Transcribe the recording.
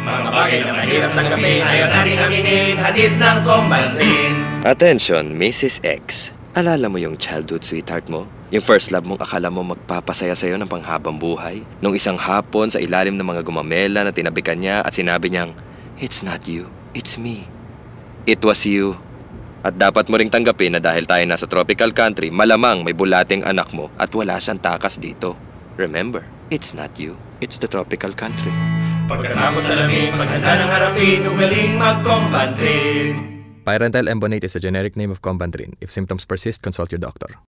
Mga bagay na mahirap tanggapin, ayaw natin aminin, hatid ng Combantrin. Attention, Mrs. X. Alala mo yung childhood sweetheart mo? Yung first love mong akala mo magpapasaya sa'yo ng panghabang buhay? Nung isang hapon sa ilalim ng mga gumamela na tinabikan niya at sinabi niyang, "It's not you, it's me." It was you. At dapat mo ring tanggapin na dahil tayo nasa tropical country, malamang may bulating anak mo at wala siyang takas dito. Remember, it's not you, it's the tropical country. Pagkatapos alamin, paghanda ng harapin, ugaling mag-Combantrin. Pyrantyl embonate is a generic name of Combantrin. If symptoms persist, consult your doctor.